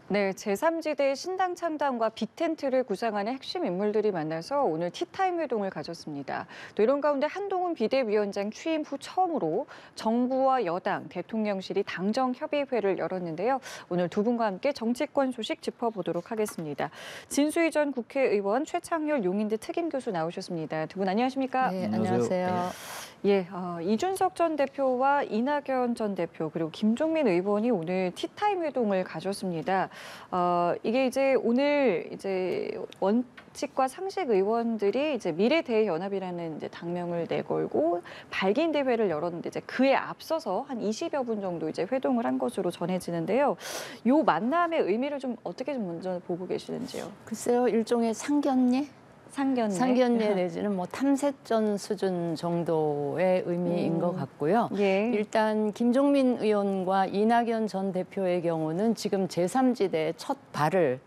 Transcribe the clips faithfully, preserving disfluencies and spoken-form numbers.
네, 제삼지대 신당 창당과 빅텐트를 구상하는 핵심 인물들이 만나서 오늘 티타임 회동을 가졌습니다. 또 이런 가운데 한동훈 비대위원장 취임 후 처음으로 정부와 여당, 대통령실이 당정협의회를 열었는데요. 오늘 두 분과 함께 정치권 소식 짚어보도록 하겠습니다. 진수희 전 국회의원, 최창렬 용인대 특임교수 나오셨습니다. 두 분 안녕하십니까? 네, 안녕하세요. 예, 어, 이준석 전 대표와 이낙연 전 대표 그리고 김종민 의원이 오늘 티타임 회동을 가졌습니다. 어, 이게 이제 오늘 이제 원칙과 상식 의원들이 이제 미래대연합이라는 이제 당명을 내걸고 발기인 대회를 열었는데 이제 그에 앞서서 한 이십여 분 정도 이제 회동을 한 것으로 전해지는데요. 요 만남의 의미를 좀 어떻게 좀 먼저 보고 계시는지요? 글쎄요, 일종의 상견례? 상견례. 상견례 내지는 뭐 탐색전 수준 정도의 의미인 음. 것 같고요. 예. 일단 김종민 의원과 이낙연 전 대표의 경우는 지금 제삼지대에 첫 발을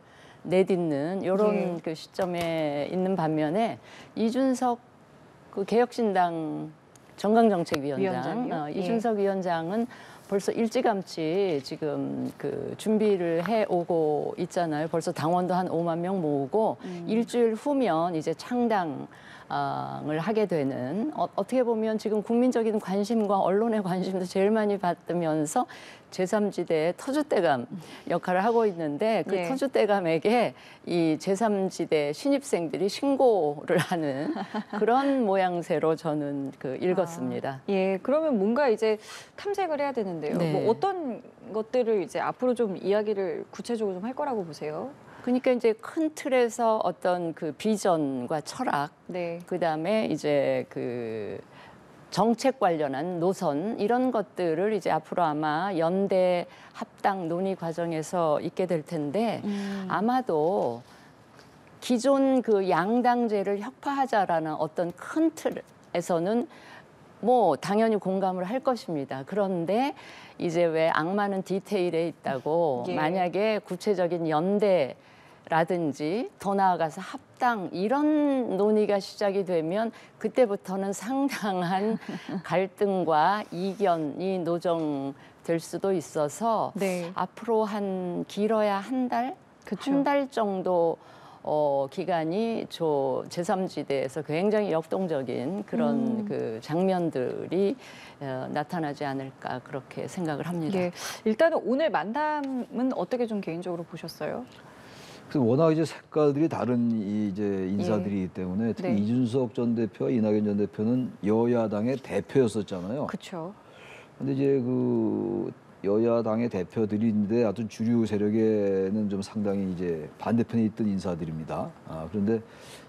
내딛는 이런 예. 그 시점에 있는 반면에 이준석 그 개혁신당 정강정책위원장, 위원장이요? 어, 예. 이준석 위원장은 벌써 일찌감치 지금 그 준비를 해오고 있잖아요. 벌써 당원도 한 오만 명 모으고 음. 일주일 후면 이제 창당을 하게 되는 어, 어떻게 보면 지금 국민적인 관심과 언론의 관심도 제일 많이 받으면서 제삼지대의 터줏대감 역할을 하고 있는데 그 네. 터줏대감에게 이 제삼지대 신입생들이 신고를 하는 그런 모양새로 저는 그 읽었습니다. 아, 예, 그러면 뭔가 이제 탐색을 해야 되는데요. 네. 뭐 어떤 것들을 이제 앞으로 좀 이야기를 구체적으로 좀 할 거라고 보세요? 그러니까 이제 큰 틀에서 어떤 그 비전과 철학, 네. 그다음에 이제 그 정책 관련한 노선 이런 것들을 이제 앞으로 아마 연대 합당 논의 과정에서 있게 될 텐데 음. 아마도 기존 그 양당제를 혁파하자라는 어떤 큰 틀에서는 뭐 당연히 공감을 할 것입니다. 그런데 이제 왜 악마는 디테일에 있다고 예. 만약에 구체적인 연대 라든지 더 나아가서 합당 이런 논의가 시작이 되면 그때부터는 상당한 갈등과 이견이 노정될 수도 있어서 네. 앞으로 한 길어야 한 달, 그쵸. 한 달 정도 어, 기간이 저 제삼지대에서 굉장히 역동적인 그런 음. 그 장면들이 어, 나타나지 않을까 그렇게 생각을 합니다. 예. 일단은 오늘 만남은 어떻게 좀 개인적으로 보셨어요? 그래서 워낙 이제 색깔들이 다른 이 이제 인사들이기 때문에 특히 네. 이준석 전 대표와 이낙연 전 대표는 여야당의 대표였었잖아요. 그렇죠. 근데 이제 그 여야당의 대표들인데 하여튼 주류 세력에는 좀 상당히 이제 반대편에 있던 인사들입니다. 아, 그런데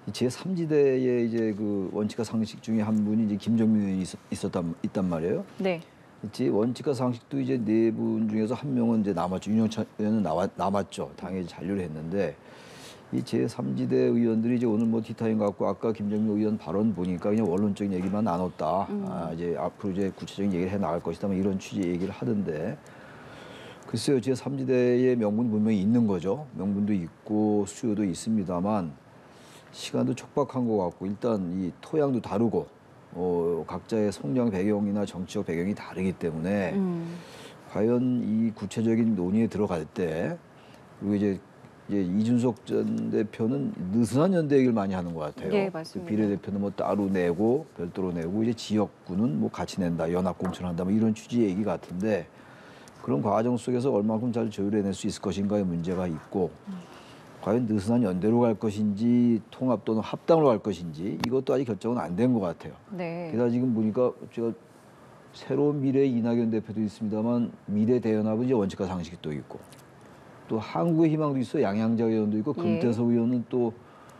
제삼지대의 이제 그 원칙과 상식 중에 한 분이 이제 김정민 의원이 있었, 있었단 있단 말이에요. 네. 제 원칙과 상식도 이제 네 분 중에서 한 명은 이제 남았죠. 윤영찬 의원은 나와, 남았죠. 당에 잔류를 했는데 이 제삼지대 의원들이 이제 오늘 뭐 티타임 갖고 아까 김정민 의원 발언 보니까 그냥 원론적인 얘기만 나눴다. 음. 아, 이제 앞으로 이제 구체적인 얘기를 해 나갈 것이다. 뭐 이런 취지의 얘기를 하던데 글쎄요. 제삼지대의 명분 분명히 있는 거죠. 명분도 있고 수요도 있습니다만 시간도 촉박한 것 같고 일단 이 토양도 다르고 어, 각자의 성장 배경이나 정치적 배경이 다르기 때문에 음. 과연 이 구체적인 논의에 들어갈 때 그리고 이제, 이제 이준석 전 대표는 느슨한 연대 얘기를 많이 하는 것 같아요. 네, 맞습니다. 그 비례대표는 뭐 따로 내고 별도로 내고 이제 지역구는 뭐 같이 낸다, 연합공천한다, 뭐 이런 취지의 얘기 같은데 그런 과정 속에서 얼마만큼 잘 조율해낼 수 있을 것인가의 문제가 있고. 음. 과연 느슨한 연대로 갈 것인지 통합 또는 합당으로 갈 것인지 이것도 아직 결정은 안 된 것 같아요. 네. 게다가 지금 보니까 제가 새로운 미래의 이낙연 대표도 있습니다만 미래 대연합은 이제 원칙과 상식이 또 있고 또 한국의 희망도 있어 양양자 의원도 있고 예. 금태섭 의원은 또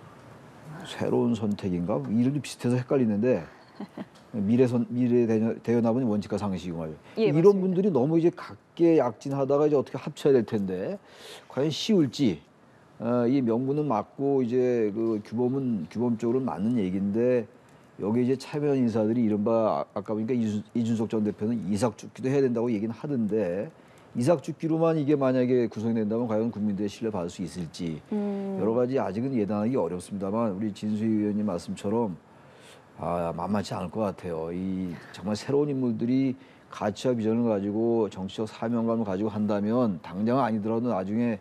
새로운 선택인가 이름이 비슷해서 헷갈리는데 미래 선 미래 대연합은 원칙과 상식인 거예요. 예, 이런 맞습니다. 분들이 너무 이제 각계 약진하다가 이제 어떻게 합쳐야 될 텐데 과연 쉬울지. 어, 이 명분은 맞고 이제 그 규범은 규범적으로 맞는 얘기인데 여기 이제 참여한 인사들이 이른바 아까 보니까 이준, 이준석 전 대표는 이삭죽기도 해야 된다고 얘기는 하던데 이삭죽기로만 이게 만약에 구성이 된다면 과연 국민들의 신뢰 받을 수 있을지 음. 여러 가지 아직은 예단하기 어렵습니다만 우리 진수희 의원님 말씀처럼 아, 만만치 않을 것 같아요. 이 정말 새로운 인물들이 가치와 비전을 가지고 정치적 사명감을 가지고 한다면 당장은 아니더라도 나중에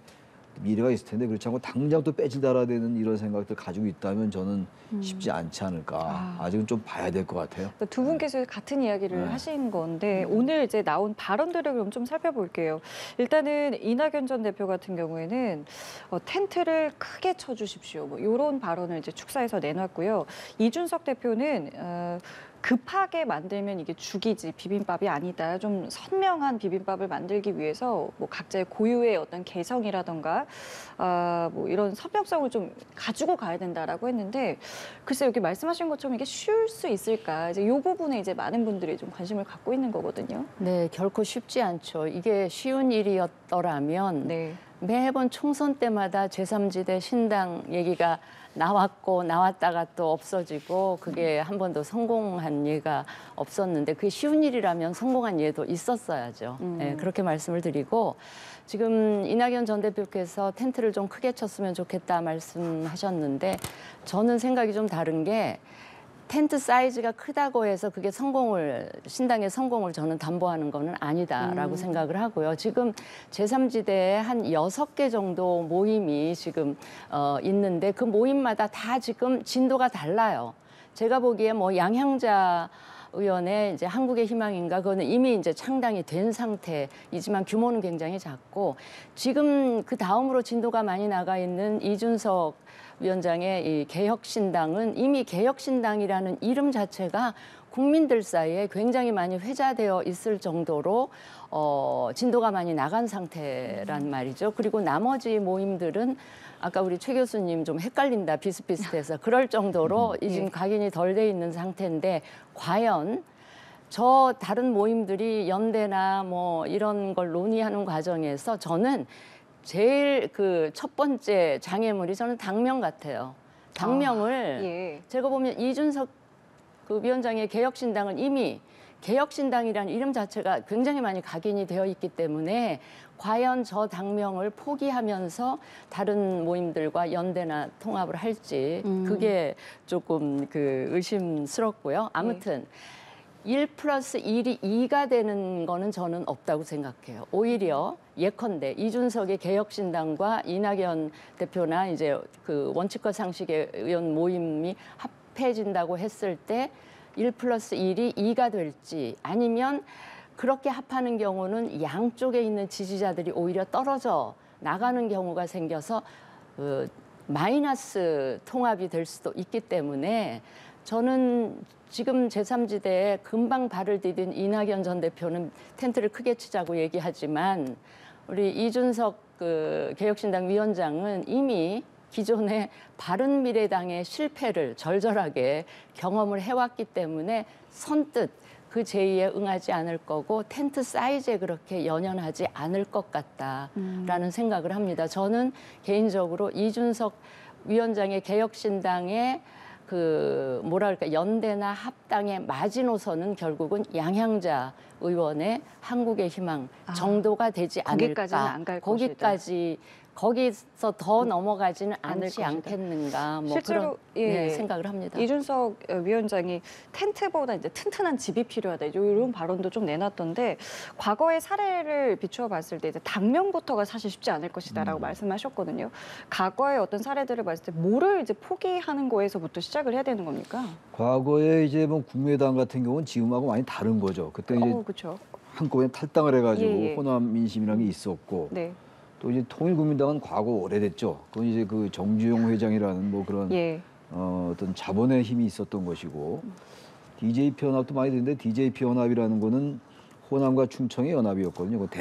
미래가 있을 텐데 그렇지 않고 당장 또 빼질 달아야 되는 이런 생각들 가지고 있다면 저는 쉽지 않지 않을까. 아. 아직은 좀 봐야 될 것 같아요. 그러니까 두 분께서 같은 이야기를 네. 하신 건데 오늘 이제 나온 발언들을 그럼 좀 살펴볼게요. 일단은 이낙연 전 대표 같은 경우에는 어, 텐트를 크게 쳐주십시오. 뭐 이런 발언을 이제 축사에서 내놨고요. 이준석 대표는 어, 급하게 만들면 이게 죽이지 비빔밥이 아니다. 좀 선명한 비빔밥을 만들기 위해서 뭐 각자의 고유의 어떤 개성이라던가 아, 뭐 이런 선명성을 좀 가지고 가야 된다라고 했는데 글쎄 여기 말씀하신 것처럼 이게 쉬울 수 있을까? 이제 이 부분에 이제 많은 분들이 좀 관심을 갖고 있는 거거든요. 네, 결코 쉽지 않죠. 이게 쉬운 일이었더라면 네. 매번 총선 때마다 제삼지대 신당 얘기가 나왔고 나왔다가 또 없어지고 그게 한 번도 성공한 예가 없었는데 그게 쉬운 일이라면 성공한 예도 있었어야죠. 음. 네, 그렇게 말씀을 드리고 지금 이낙연 전 대표께서 텐트를 좀 크게 쳤으면 좋겠다 말씀하셨는데 저는 생각이 좀 다른 게 텐트 사이즈가 크다고 해서 그게 성공을 신당의 성공을 저는 담보하는 거는 아니다라고 음. 생각을 하고요. 지금 제삼지대에 한 여섯 개 정도 모임이 지금 어, 있는데 그 모임마다 다 지금 진도가 달라요. 제가 보기에 뭐 양향자 의원의 이제 한국의 희망인가 그거는 이미 이제 창당이 된 상태이지만 규모는 굉장히 작고 지금 그 다음으로 진도가 많이 나가 있는 이준석 위원장의 이 개혁신당은 이미 개혁신당이라는 이름 자체가 국민들 사이에 굉장히 많이 회자되어 있을 정도로 어, 진도가 많이 나간 상태란 말이죠. 그리고 나머지 모임들은 아까 우리 최 교수님 좀 헷갈린다 비슷비슷해서 그럴 정도로 이 지금 각인이 덜 돼 있는 상태인데 과연 저 다른 모임들이 연대나 뭐 이런 걸 논의하는 과정에서 저는 제일 그 첫 번째 장애물이 저는 당명 같아요. 당명을 아, 예. 제가 보면 이준석 그 위원장의 개혁신당은 이미 개혁신당이라는 이름 자체가 굉장히 많이 각인이 되어 있기 때문에 과연 저 당명을 포기하면서 다른 모임들과 연대나 통합을 할지 음. 그게 조금 그 의심스럽고요. 아무튼 일 플러스 일이 이가 되는 거는 저는 없다고 생각해요. 오히려 예컨대 이준석의 개혁신당과 이낙연 대표나 이제 그 원칙과 상식의 의원 모임이 합해진다고 했을 때 일 플러스 일이 이가 될지 아니면 그렇게 합하는 경우는 양쪽에 있는 지지자들이 오히려 떨어져 나가는 경우가 생겨서 그 마이너스 통합이 될 수도 있기 때문에 저는 지금 제삼지대에 금방 발을 디딘 이낙연 전 대표는 텐트를 크게 치자고 얘기하지만 우리 이준석 그 개혁신당 위원장은 이미 기존의 바른미래당의 실패를 절절하게 경험을 해왔기 때문에 선뜻 그 제의에 응하지 않을 거고 텐트 사이즈에 그렇게 연연하지 않을 것 같다라는 음. 생각을 합니다. 저는 개인적으로 이준석 위원장의 개혁신당의 그 뭐랄까 연대나 합당의 마지노선은 결국은 양향자 의원의 한국의 희망 정도가 되지 않을까. 거기까지는 안 갈 것이다. 거기까지 거기서 더 넘어가지는 않을 않지 것이다. 않겠는가. 뭐 실제로 그런 예, 네, 생각을 합니다. 이준석 위원장이 텐트보다 이제 튼튼한 집이 필요하다 이런 발언도 좀 내놨던데 과거의 사례를 비추어 봤을 때 이제 당명부터가 사실 쉽지 않을 것이다라고 음. 말씀하셨거든요. 과거의 어떤 사례들을 봤을 때 뭐를 이제 포기하는 거에서부터 시작을 해야 되는 겁니까? 과거에 이제 뭐 국민의당 같은 경우는 지금하고 많이 다른 거죠. 그때 이제 어, 그렇죠. 한꺼번에 탈당을 해가지고 예, 예. 호남 민심이라는 게 있었고 네. 또 이제 통일국민당은 과거 오래됐죠. 그건 이제 그 정주영 회장이라는 뭐 그런 예. 어, 어떤 자본의 힘이 있었던 것이고 디제이피 연합도 많이 되는데 디제이피 연합이라는 거는 호남과 충청의 연합이었거든요. 그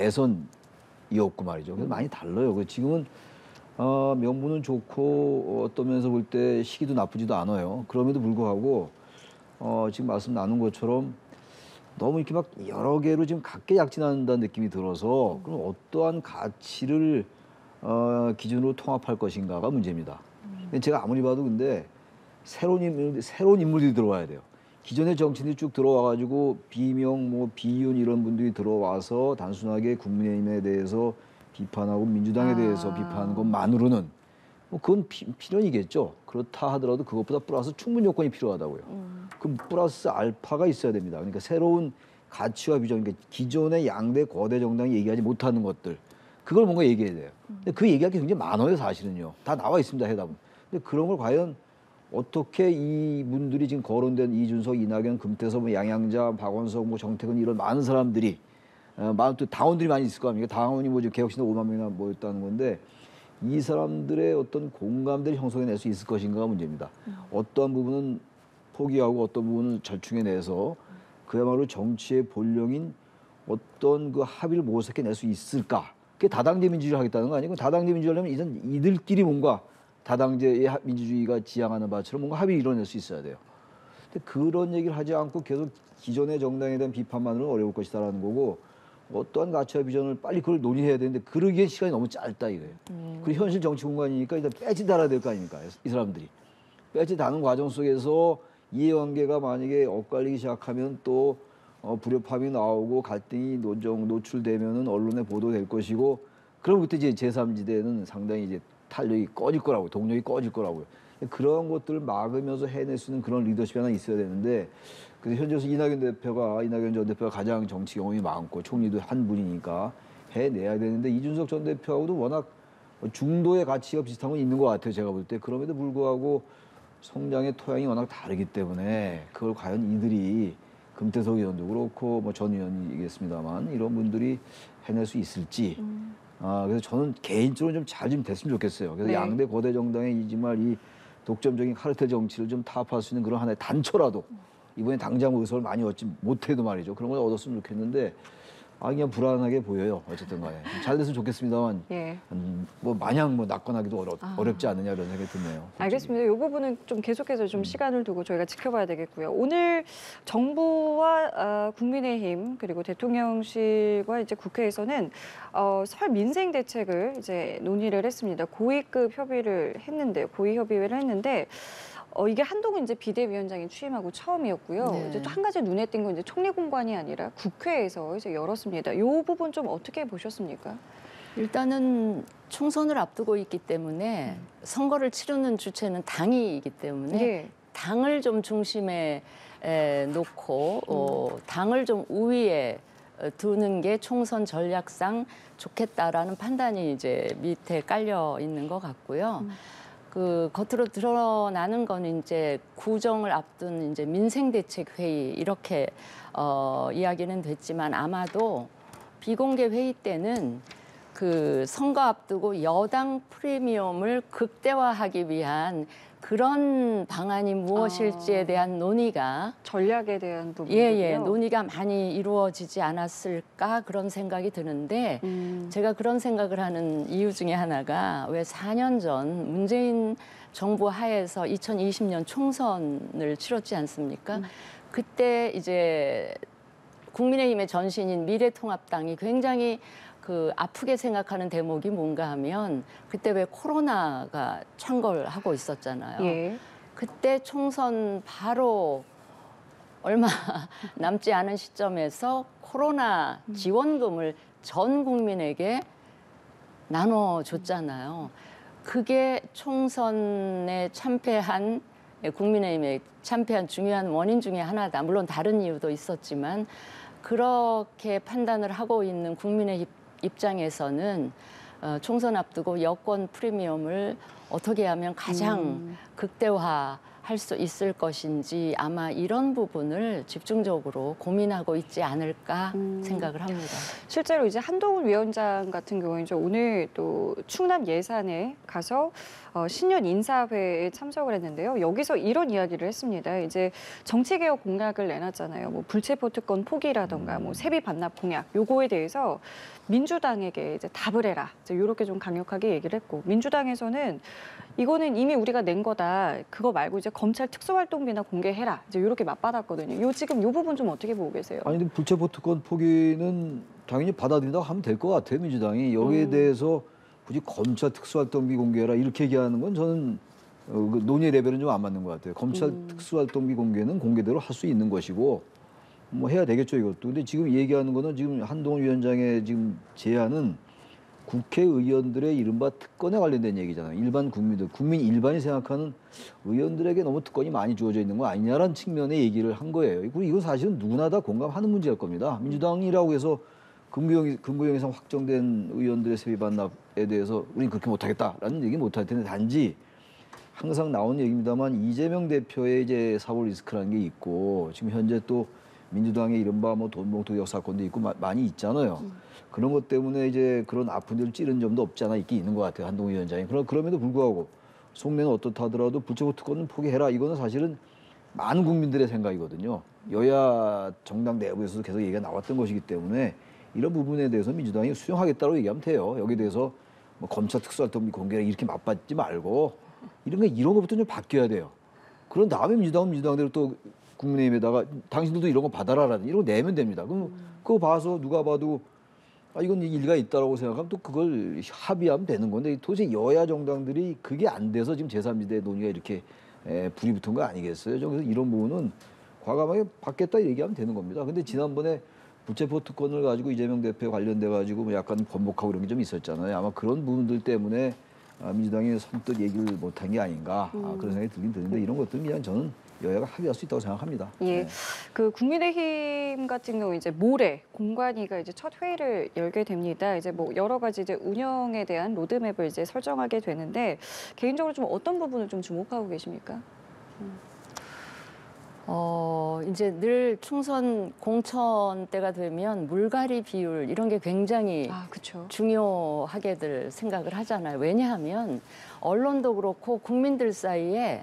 대선이었고 말이죠. 그래서 많이 달라요. 그 지금은 어, 명분은 좋고 어떤 면에서 볼 때 시기도 나쁘지도 않아요. 그럼에도 불구하고 어, 지금 말씀 나눈 것처럼 너무 이렇게 막 여러 개로 지금 각계 약진한다는 느낌이 들어서 그럼 어떠한 가치를 어, 기준으로 통합할 것인가가 문제입니다. 근데 제가 아무리 봐도 근데 새로운 인물, 새로운 인물들이 들어와야 돼요. 기존의 정치인들이 쭉 들어와가지고 비명, 뭐 비윤 이런 분들이 들어와서 단순하게 국민의힘에 대해서 비판하고 민주당에 아. 대해서 비판하는 것만으로는 뭐 그건 피, 필연이겠죠. 그렇다 하더라도 그것보다 플러스 충분 요건이 필요하다고요. 음. 그 플러스 알파가 있어야 됩니다. 그러니까 새로운 가치와 비전, 그러니까 기존의 양대 거대 정당이 얘기하지 못하는 것들, 그걸 뭔가 얘기해야 돼요. 근데 그 얘기할 게 굉장히 많아요, 사실은요. 다 나와 있습니다, 해답은. 근데 그런 걸 과연 어떻게 이분들이 지금 거론된 이준석, 이낙연, 금태섭, 뭐 양양자, 박원석, 뭐 정태근 이런 많은 사람들이 어, 많은 또 당원들이 많이 있을 거 아닙니까? 당원이 뭐 지금 개혁신당 오만 명이나 모였다는 건데 이 사람들의 어떤 공감대를 형성해낼 수 있을 것인가가 문제입니다. 음. 어떠한 부분은 포기하고 어떤 부분은 절충해내서 그야말로 정치의 본령인 어떤 그 합의를 모색해낼 수 있을까? 그게 다당제 민주주의를 하겠다는 거 아니고 다당제 민주주의를 하려면 이전 이들끼리 뭔가 다당제의 민주주의가 지향하는 바처럼 뭔가 합의를 이뤄낼 수 있어야 돼요. 근데 그런 얘기를 하지 않고 계속 기존의 정당에 대한 비판만으로는 어려울 것이다라는 거고 어떠한 가치와 비전을 빨리 그걸 논의해야 되는데 그러기엔 시간이 너무 짧다 이거예요. 음. 그리고 현실 정치 공간이니까 일단 빼지 달아야 될 거 아닙니까? 이 사람들이. 빼지 다는 과정 속에서 이해관계가 만약에 엇갈리기 시작하면 또 어, 불협화음이 나오고 갈등이 노정, 노출되면은 언론에 보도될 것이고 그럼 그때 이제 제삼지대는 상당히 이제 탄력이 꺼질 거라고 동력이 꺼질 거라고요. 그런 것들을 막으면서 해낼 수 있는 그런 리더십이 하나 있어야 되는데 그래서 현재로서 이낙연 대표가 이낙연 전 대표가 가장 정치 경험이 많고 총리도 한 분이니까 해내야 되는데 이준석 전 대표하고도 워낙 중도의 가치가 비슷한 건 있는 것 같아요. 제가 볼 때. 그럼에도 불구하고 성장의 토양이 워낙 다르기 때문에 그걸 과연 이들이 금태섭 의원도 그렇고 뭐 전 의원이겠습니다만 이런 분들이 해낼 수 있을지 음. 아 그래서 저는 개인적으로 좀 잘 좀 됐으면 좋겠어요. 그래서 네. 양대 거대 정당의 정말 이 독점적인 카르텔 정치를 좀 타협할 수 있는 그런 하나의 단초라도 이번에 당장 의석을 많이 얻지 못해도 말이죠. 그런 걸 얻었으면 좋겠는데 아 그냥 불안하게 보여요. 어쨌든 간에 잘 됐으면 좋겠습니다만 예. 음, 뭐 마냥 뭐 낙관하기도 어렵, 아. 어렵지 않느냐 이런 생각이 드네요. 알겠습니다. 이 부분은 좀 계속해서 좀 음. 시간을 두고 저희가 지켜봐야 되겠고요. 오늘 정부와 어, 국민의힘 그리고 대통령실과 이제 국회에서는 어, 설 민생 대책을 이제 논의를 했습니다. 고위급 협의를 했는데 고위 협의를 했는데. 어, 이게 한동훈 이제 비대위원장이 취임하고 처음이었고요. 네. 이제 또 한 가지 눈에 띈 건 이제 총리 공관이 아니라 국회에서 이제 열었습니다. 이 부분 좀 어떻게 보셨습니까? 일단은 총선을 앞두고 있기 때문에 음. 선거를 치르는 주체는 당이기 때문에 예. 당을 좀 중심에 에, 놓고 음. 어, 당을 좀 우위에 두는 게 총선 전략상 좋겠다라는 판단이 이제 밑에 깔려 있는 것 같고요. 음. 그 겉으로 드러나는 거는 이제 구정을 앞둔 이제 민생대책 회의 이렇게 어, 이야기는 됐지만 아마도 비공개 회의 때는 그 선거 앞두고 여당 프리미엄을 극대화하기 위한 그런 방안이 무엇일지에 대한 논의가 전략에 대한 부분이요. 예예 논의가 많이 이루어지지 않았을까 그런 생각이 드는데 음. 제가 그런 생각을 하는 이유 중에 하나가 왜 사 년 전 문재인 정부 하에서 이천이십 년 총선을 치렀지 않습니까? 음. 그때 이제 국민의힘의 전신인 미래통합당이 굉장히 그 아프게 생각하는 대목이 뭔가 하면 그때 왜 코로나가 창궐하고 있었잖아요. 예. 그때 총선 바로 얼마 남지 않은 시점에서 코로나 지원금을 전 국민에게 나눠줬잖아요. 그게 총선에 참패한 국민의힘에 참패한 중요한 원인 중에 하나다. 물론 다른 이유도 있었지만 그렇게 판단을 하고 있는 국민의 입장에서는 어, 총선 앞두고 여권 프리미엄을 어떻게 하면 가장 음. 극대화할 수 있을 것인지 아마 이런 부분을 집중적으로 고민하고 있지 않을까 음. 생각을 합니다. 실제로 이제 한동훈 위원장 같은 경우는 이제 오늘 또 충남 예산에 가서 어, 신년 인사회에 참석을 했는데요. 여기서 이런 이야기를 했습니다. 이제 정치개혁 공약을 내놨잖아요. 뭐 불체포 특권 포기라던가 뭐 세비 반납 공약 요거에 대해서 민주당에게 이제 답을 해라. 이제 이렇게 좀 강력하게 얘기를 했고 민주당에서는 이거는 이미 우리가 낸 거다. 그거 말고 이제 검찰 특수활동비나 공개해라. 이제 이렇게 맞받았거든요. 요 지금 요 부분 좀 어떻게 보고 계세요? 아니 근데 불체포 특권 포기는 당연히 받아들인다고 하면 될 것 같아요. 민주당이 여기에 음. 대해서 굳이 검찰 특수활동비 공개해라 이렇게 얘기하는 건 저는 어, 그 논의 레벨은 좀 안 맞는 것 같아요. 검찰 음. 특수활동비 공개는 공개대로 할 수 있는 것이고 뭐 해야 되겠죠 이것도. 근데 지금 얘기하는 거는 지금 한동훈 위원장의 지금 제안은 국회의원들의 이른바 특권에 관련된 얘기잖아요. 일반 국민들, 국민 일반이 생각하는 의원들에게 너무 특권이 많이 주어져 있는 거 아니냐라는 측면의 얘기를 한 거예요. 그리고 이건 사실은 누구나 다 공감하는 문제일 겁니다. 민주당이라고 해서 근무형 근무형 이상 확정된 의원들의 세비 반납에 대해서 우리는 그렇게 못하겠다라는 얘기 못할 텐데 단지 항상 나오는 얘기입니다만 이재명 대표의 이제 사법 리스크라는 게 있고 지금 현재 또 민주당의 이른바 뭐 돈봉투 역 사건도 있고 마, 많이 있잖아요. 음. 그런 것 때문에 이제 그런 아픈 데를 찌른 점도 없지 않아 있긴 있는 것 같아요. 한동훈 위원장이. 그러, 그럼에도 불구하고 속내는 어떻다 하더라도 불체포 특권은 포기해라. 이거는 사실은 많은 국민들의 생각이거든요. 여야 정당 내부에서도 계속 얘기가 나왔던 것이기 때문에 이런 부분에 대해서 민주당이 수용하겠다고 얘기하면 돼요. 여기에 대해서 뭐 검찰 특수활동비 공개를 이렇게 맞받지 말고 이런 거 이런 것부터 좀 바뀌어야 돼요. 그런 다음에 민주당은 민주당대로 또 국민의힘에다가 당신들도 이런 거 받아라라든 이런 거 내면 됩니다. 그럼 음. 그거 봐서 누가 봐도 아 이건 일리가 있다라고 생각하면 또 그걸 합의하면 되는 건데 도대체 여야 정당들이 그게 안 돼서 지금 제삼지대 논의가 이렇게 에, 불이 붙은 거 아니겠어요? 그래서 이런 부분은 과감하게 받겠다 얘기하면 되는 겁니다. 근데 지난번에 불체포 특권을 가지고 이재명 대표 관련돼 가지고 뭐 약간 번복하고 그런 게 좀 있었잖아요. 아마 그런 부분들 때문에 아, 민주당이 선뜻 얘기를 못한 게 아닌가 음. 아, 그런 생각이 들긴 드는데 이런 것들은 그냥 저는 여야가 합의할 수 있다고 생각합니다. 예, 네. 그 국민의힘 같은 경우 이제 모레 공관위가 이제 첫 회의를 열게 됩니다. 이제 뭐 여러 가지 이제 운영에 대한 로드맵을 이제 설정하게 되는데 개인적으로 좀 어떤 부분을 좀 주목하고 계십니까? 음. 어, 이제 늘 총선 공천 때가 되면 물갈이 비율 이런 게 굉장히 아, 그쵸. 중요하게들 생각을 하잖아요. 왜냐하면 언론도 그렇고 국민들 사이에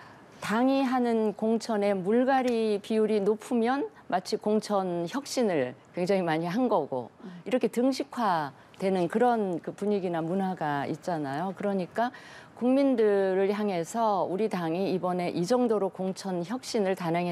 당이 하는 공천의 물갈이 비율이 높으면 마치 공천 혁신을 굉장히 많이 한 거고 이렇게 등식화되는 그런 그 분위기나 문화가 있잖아요. 그러니까 국민들을 향해서 우리 당이 이번에 이 정도로 공천 혁신을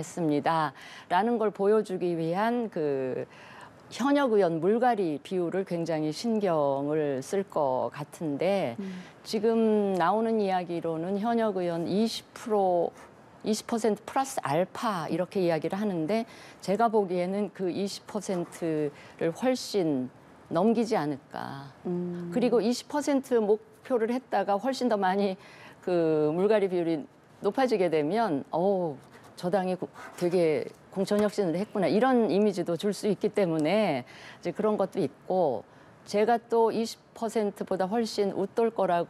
단행했습니다라는 걸 보여주기 위한 그 현역 의원 물갈이 비율을 굉장히 신경을 쓸 것 같은데 음. 지금 나오는 이야기로는 현역 의원 이십 퍼센트 이십 퍼센트 플러스 알파 이렇게 이야기를 하는데 제가 보기에는 그 이십 퍼센트를 훨씬 넘기지 않을까. 음. 그리고 이십 퍼센트 목표를 했다가 훨씬 더 많이 그 물갈이 비율이 높아지게 되면 어우, 저 당이 되게 공천 혁신을 했구나 이런 이미지도 줄 수 있기 때문에 이제 그런 것도 있고 제가 또 이십 퍼센트보다 훨씬 웃돌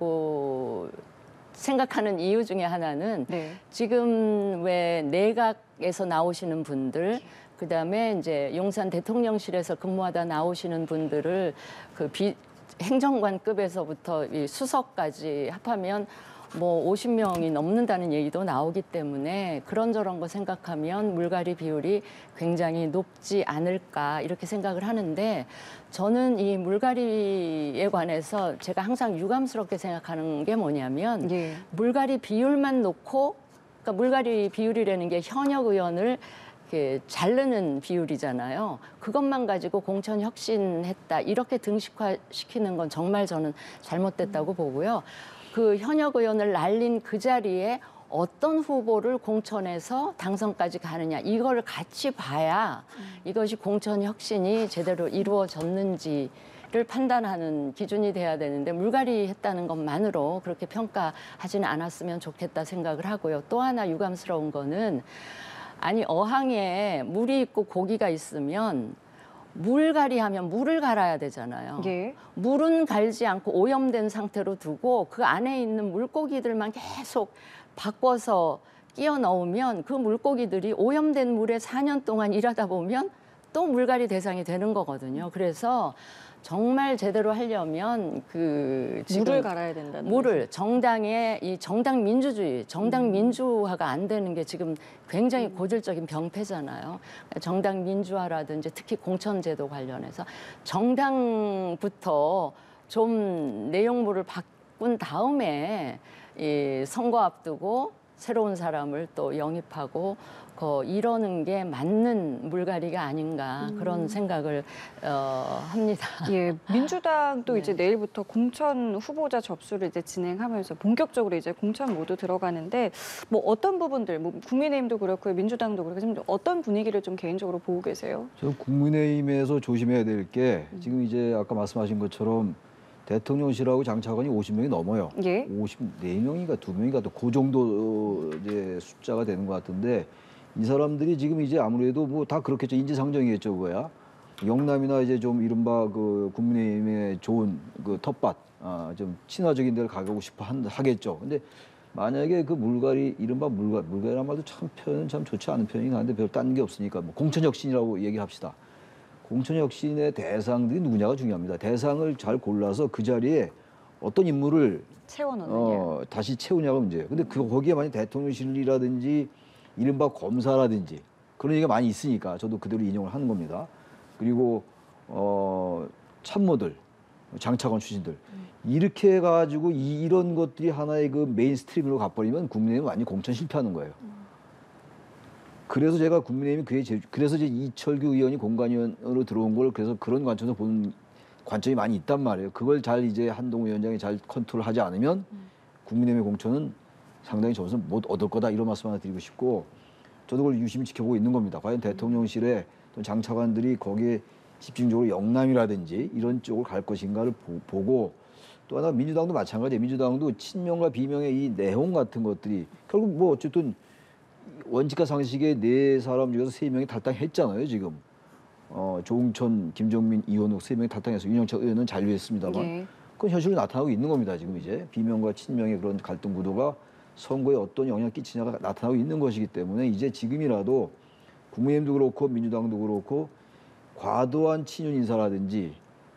거라고 생각하는 이유 중에 하나는 네. 지금 왜 내각에서 나오시는 분들 그다음에 이제 용산 대통령실에서 근무하다 나오시는 분들을 그 비, 행정관급에서부터 이 수석까지 합하면 뭐 오십 명이 넘는다는 얘기도 나오기 때문에 그런저런 거 생각하면 물갈이 비율이 굉장히 높지 않을까 이렇게 생각을 하는데 저는 이 물갈이에 관해서 제가 항상 유감스럽게 생각하는 게 뭐냐면 예. 물갈이 비율만 놓고 그러니까 물갈이 비율이라는 게 현역 의원을 이렇게 자르는 비율이잖아요. 그것만 가지고 공천 혁신했다 이렇게 등식화시키는 건 정말 저는 잘못됐다고 음. 보고요. 그 현역 의원을 날린 그 자리에 어떤 후보를 공천해서 당선까지 가느냐 이걸 같이 봐야 이것이 공천 혁신이 제대로 이루어졌는지를 판단하는 기준이 돼야 되는데 물갈이 했다는 것만으로 그렇게 평가하지는 않았으면 좋겠다 생각을 하고요. 또 하나 유감스러운 거는 아니 어항에 물이 있고 고기가 있으면 물갈이 하면 물을 갈아야 되잖아요. 예. 물은 갈지 않고 오염된 상태로 두고 그 안에 있는 물고기들만 계속 바꿔서 끼워 넣으면 그 물고기들이 오염된 물에 사 년 동안 일하다 보면 또 물갈이 대상이 되는 거거든요. 그래서 정말 제대로 하려면 그 지금 물을 갈아야 된다는 물을 거죠. 정당의 이 정당 민주주의, 정당 음. 민주화가 안 되는 게 지금 굉장히 고질적인 병폐잖아요. 정당 민주화라든지 특히 공천제도 관련해서 정당부터 좀 내용물을 바꾼 다음에 이 선거 앞두고 새로운 사람을 또 영입하고 그 이러는 게 맞는 물갈이가 아닌가 음. 그런 생각을 어, 합니다. 예, 민주당도 네. 이제 내일부터 공천 후보자 접수를 이제 진행하면서 본격적으로 이제 공천 모두 들어가는데 뭐 어떤 부분들, 뭐 국민의힘도 그렇고 민주당도 그렇고 지금 어떤 분위기를 좀 개인적으로 보고 계세요? 저 국민의힘에서 조심해야 될 게 지금 이제 아까 말씀하신 것처럼 대통령실하고 장차관이 오십 명이 넘어요. 예. 오십사 명인가 두 명인가 또 그 정도 이제 숫자가 되는 것 같은데 이 사람들이 지금 이제 아무래도 뭐 다 그렇겠죠. 인지상정이겠죠, 그거야. 영남이나 이제 좀 이른바 그 국민의힘의 좋은 그 텃밭, 아, 좀 친화적인 데를 가고 싶어 한, 하겠죠. 근데 만약에 그 물갈이, 이른바 물갈, 물갈이란 말도 참 표현은 참 좋지 않은 표현이긴 한데 별 딴 게 없으니까 뭐 공천혁신이라고 얘기합시다. 공천혁신의 대상들이 누구냐가 중요합니다. 대상을 잘 골라서 그 자리에 어떤 인물을 채워넣느냐. 어, 다시 채우냐가 문제예요. 근데 그 거기에 만약 대통령실이라든지 이른바 검사라든지 그런 얘기가 많이 있으니까 저도 그대로 인용을 하는 겁니다. 그리고 어, 참모들, 장차관 출신들 이렇게 해가지고 이, 이런 것들이 하나의 그 메인스트림으로 가버리면 국민의힘은 완전 공천 실패하는 거예요. 그래서 제가 국민의힘이 그게 제일, 그래서 이제 이철규 의원이 공관위원으로 들어온 걸 그래서 그런 관점에서 보는 관점이 많이 있단 말이에요. 그걸 잘 이제 한동훈 위원장이 잘 컨트롤하지 않으면 국민의힘의 공천은 상당히 저것은 못 얻을 거다 이런 말씀 하나 드리고 싶고 저도 그걸 유심히 지켜보고 있는 겁니다. 과연 대통령실에 또 장차관들이 거기에 집중적으로 영남이라든지 이런 쪽을 갈 것인가를 보, 보고 또 하나 민주당도 마찬가지예요. 민주당도 친명과 비명의 이 내용 같은 것들이 결국 뭐 어쨌든 원칙과 상식의 네 사람 중에서 세 명이 탈당했잖아요. 지금 어, 조응천, 김종민, 이원욱 세 명이 탈당해서 윤영철 의원은 잔류했습니다만 예. 그건 현실로 나타나고 있는 겁니다. 지금 이제 비명과 친명의 그런 갈등 구도가 선거에 어떤 영향을 끼치냐가 나타나고 있는 것이기 때문에 이제 지금이라도 국민의힘도 그렇고 민주당도 그렇고 과도한 친윤 인사라든지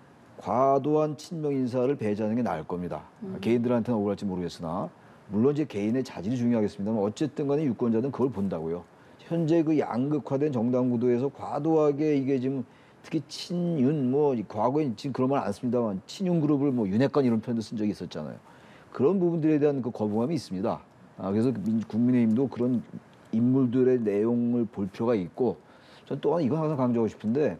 과도한 친명 인사를 배제하는 게 나을 겁니다. 음. 개인들한테는 억울할지 모르겠으나 물론 이제 개인의 자질이 중요하겠습니다만 어쨌든 간에 유권자들은 그걸 본다고요. 현재 그 양극화된 정당 구도에서 과도하게 이게 지금 특히 친윤 뭐 과거에 지금 그런 말 안 씁니다만 친윤 그룹을 뭐 윤핵관 이런 표현도 쓴 적이 있었잖아요. 그런 부분들에 대한 그 거부감이 있습니다. 아, 그래서 국민의힘도 그런 인물들의 내용을 볼 필요가 있고 전 또한 이건 항상 강조하고 싶은데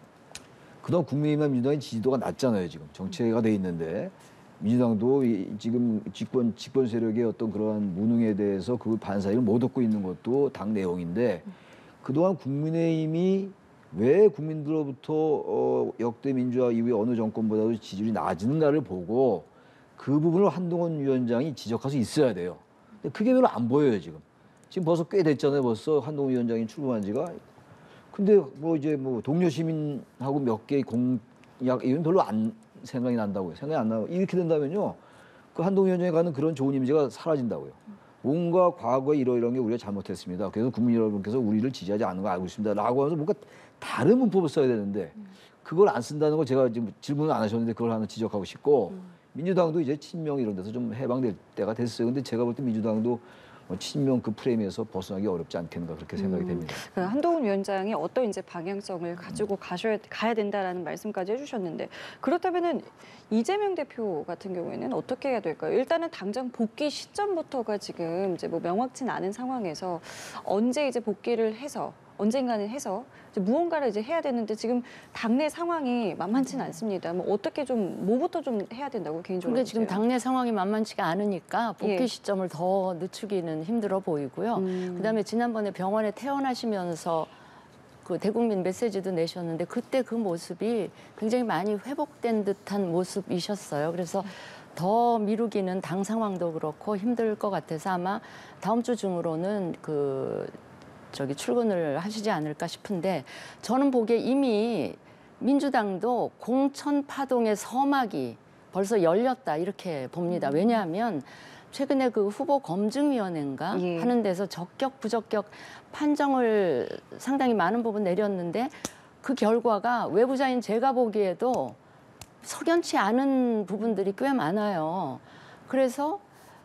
그동안 국민의힘이나 민주당의 지지도가 낮잖아요. 지금 정체가 돼 있는데 민주당도 이, 지금 집권 집권 세력의 어떤 그러한 무능에 대해서 그 반사를 못 얻고 있는 것도 당 내용인데 그동안 국민의힘이 왜 국민들로부터 어, 역대 민주화 이후에 어느 정권보다도 지지율이 낮은가를 보고 그 부분을 한동훈 위원장이 지적할 수 있어야 돼요. 근데 그게 별로 안 보여요 지금. 지금 벌써 꽤 됐잖아요. 벌써 한동훈 위원장이 출범한 지가. 근데 뭐 이제 뭐 동료 시민하고 몇 개의 공약 이건 별로 안 생각이 난다고요. 생각이 안 나고 이렇게 된다면요. 그 한동훈 위원장이 가는 그런 좋은 이미지가 사라진다고요. 뭔가 과거에 이러이러한 게 우리가 잘못했습니다. 그래서 국민 여러분께서 우리를 지지하지 않는 거 알고 있습니다. 라고 하면서 뭔가 다른 문법을 써야 되는데 그걸 안 쓴다는 걸 제가 지금 질문을 안 하셨는데 그걸 하나 지적하고 싶고 민주당도 이제 친명 이런 데서 좀 해방될 때가 됐어요. 근데 제가 볼 때 민주당도 친명 그 프레임에서 벗어나기 어렵지 않겠는가 그렇게 생각이 됩니다. 음, 그러니까 한동훈 위원장이 어떤 이제 방향성을 가지고 가셔야 가야 된다라는 말씀까지 해주셨는데 그렇다면은 이재명 대표 같은 경우에는 어떻게 해야 될까요? 일단은 당장 복귀 시점부터가 지금 이제 뭐 명확치 않은 상황에서 언제 이제 복귀를 해서 언젠가는 해서 이제 무언가를 이제 해야 되는데 지금 당내 상황이 만만치는 않습니다. 뭐 어떻게 좀 뭐부터 좀 해야 된다고 개인적으로 근데 지금 보세요? 당내 상황이 만만치가 않으니까 복귀 예. 시점을 더 늦추기는 힘들어 보이고요. 음. 그다음에 지난번에 병원에 퇴원하시면서 그 대국민 메시지도 내셨는데 그때 그 모습이 굉장히 많이 회복된 듯한 모습이셨어요. 그래서 더 미루기는 당 상황도 그렇고 힘들 것 같아서 아마 다음 주 중으로는 그 저기 출근을 하시지 않을까 싶은데 저는 보기에 이미 민주당도 공천 파동의 서막이 벌써 열렸다 이렇게 봅니다. 왜냐하면 최근에 그 후보 검증위원회인가 예. 하는 데서 적격 부적격 판정을 상당히 많은 부분 내렸는데 그 결과가 외부자인 제가 보기에도 석연치 않은 부분들이 꽤 많아요. 그래서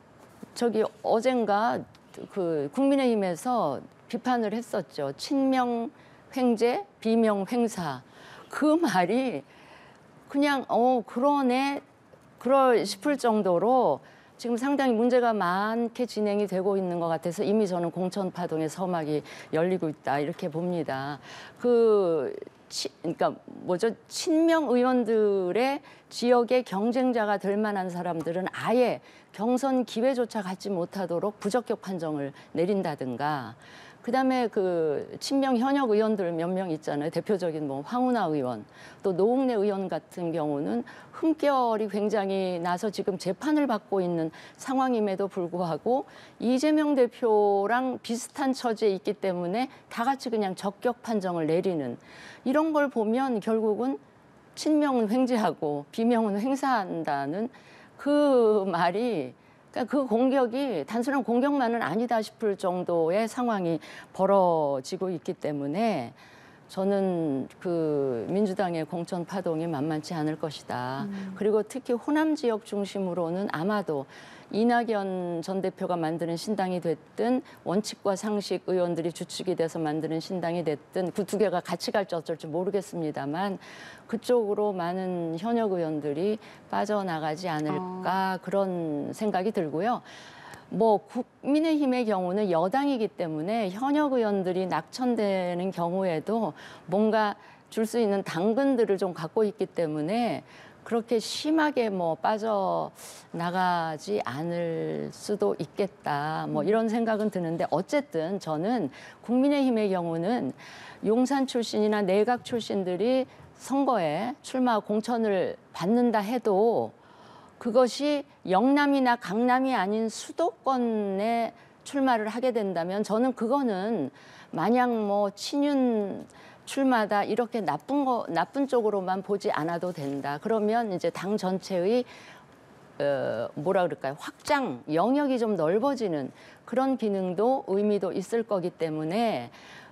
저기 어젠가 그 국민의힘에서 비판을 했었죠. 친명 횡재, 비명 횡사. 그 말이 그냥 어 그러네 그럴 싶을 정도로 지금 상당히 문제가 많게 진행이 되고 있는 것 같아서 이미 저는 공천 파동의 서막이 열리고 있다 이렇게 봅니다. 그 치, 그러니까 뭐죠 친명 의원들의 지역의 경쟁자가 될 만한 사람들은 아예 경선 기회조차 갖지 못하도록 부적격 판정을 내린다든가. 그다음에 그 친명 현역 의원들 몇 명 있잖아요. 대표적인 뭐 황운하 의원, 또 노웅래 의원 같은 경우는 흠결이 굉장히 나서 지금 재판을 받고 있는 상황임에도 불구하고 이재명 대표랑 비슷한 처지에 있기 때문에 다 같이 그냥 적격 판정을 내리는 이런 걸 보면 결국은 친명은 횡재하고 비명은 횡사한다는 그 말이 그러니까 그 공격이 단순한 공격만은 아니다 싶을 정도의 상황이 벌어지고 있기 때문에 저는 그 민주당의 공천 파동이 만만치 않을 것이다. 음. 그리고 특히 호남 지역 중심으로는 아마도 이낙연 전 대표가 만드는 신당이 됐든 원칙과 상식 의원들이 주축이 돼서 만드는 신당이 됐든 그 두 개가 같이 갈지 어쩔지 모르겠습니다만 그쪽으로 많은 현역 의원들이 빠져나가지 않을까 어. 그런 생각이 들고요. 뭐 국민의힘의 경우는 여당이기 때문에 현역 의원들이 낙천되는 경우에도 뭔가 줄 수 있는 당근들을 좀 갖고 있기 때문에 그렇게 심하게 뭐 빠져나가지 않을 수도 있겠다. 뭐 이런 생각은 드는데 어쨌든 저는 국민의힘의 경우는 용산 출신이나 내각 출신들이 선거에 출마 공천을 받는다 해도 그것이 영남이나 강남이 아닌 수도권에 출마를 하게 된다면 저는 그거는 마냥 뭐 친윤 출마다 이렇게 나쁜 거 나쁜 쪽으로만 보지 않아도 된다. 그러면 이제 당 전체의 어, 뭐라 그럴까요? 확장 영역이 좀 넓어지는 그런 기능도 의미도 있을 거기 때문에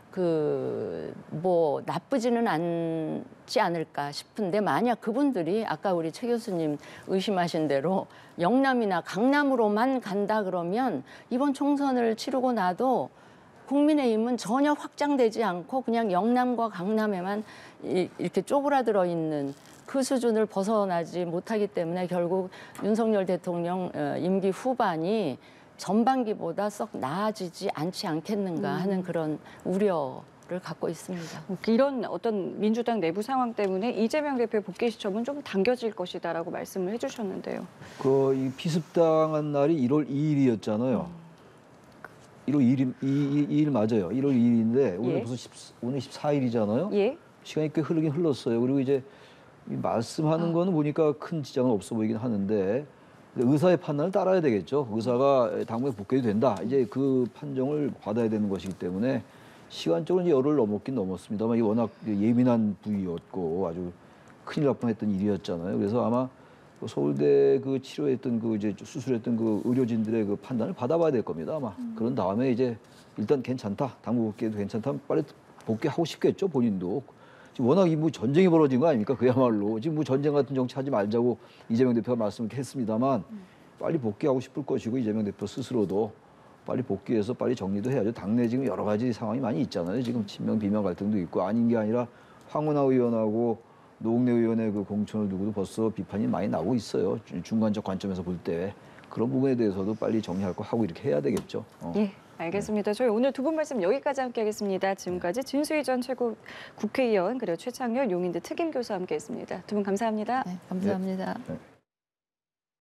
그 뭐 나쁘지는 않지 않을까 싶은데 만약 그분들이 아까 우리 최 교수님 의심하신 대로 영남이나 강남으로만 간다 그러면 이번 총선을 치르고 나도 국민의힘은 전혀 확장되지 않고 그냥 영남과 강남에만 이렇게 쪼그라들어 있는 그 수준을 벗어나지 못하기 때문에 결국 윤석열 대통령 임기 후반이 전반기보다 썩 나아지지 않지 않겠는가 하는 그런 우려를 갖고 있습니다. 이런 어떤 민주당 내부 상황 때문에 이재명 대표의 복귀 시점은 좀 당겨질 것이다라고 말씀을 해주셨는데요. 그 이 피습당한 날이 일월 이일이었잖아요. 음. 일월 이일, 이일 맞아요. 일월 이일인데 오늘 예. 벌써 십, 오늘 십사일이잖아요. 예. 시간이 꽤 흐르긴 흘렀어요. 그리고 이제 말씀하는 아. 거는 보니까 큰 지장은 없어 보이긴 하는데 의사의 판단을 따라야 되겠죠. 의사가 당분에 복귀해도 된다. 이제 그 판정을 받아야 되는 것이기 때문에 시간적으로 이제 열흘 넘었긴 넘었습니다만 이게 워낙 예민한 부위였고 아주 큰일 날 뻔했던 일이었잖아요. 그래서 아마 서울대 그 치료했던 그 이제 수술했던 그 의료진들의 그 판단을 받아봐야 될 겁니다. 아마 음. 그런 다음에 이제 일단 괜찮다. 당분 복귀해도 괜찮다. 빨리 복귀하고 싶겠죠. 본인도. 지금 워낙 이 뭐 전쟁이 벌어진 거 아닙니까? 그야말로 지금 뭐 전쟁 같은 정치 하지 말자고 이재명 대표가 말씀했습니다만 빨리 복귀하고 싶을 것이고 이재명 대표 스스로도 빨리 복귀해서 빨리 정리도 해야죠. 당내 지금 여러 가지 상황이 많이 있잖아요. 지금 친명 비명 갈등도 있고 아닌 게 아니라 황운하 의원하고 노웅래 의원의 그 공천을 두고도 벌써 비판이 많이 나오고 있어요. 중간적 관점에서 볼 때 그런 부분에 대해서도 빨리 정리할 거 하고 이렇게 해야 되겠죠. 어. 예. 알겠습니다. 저희 오늘 두 분 말씀 여기까지 함께하겠습니다. 지금까지 진수희 전 최고 국회의원 그리고 최창렬 용인대 특임교수와 함께했습니다. 두 분 감사합니다. 네, 감사합니다. 네.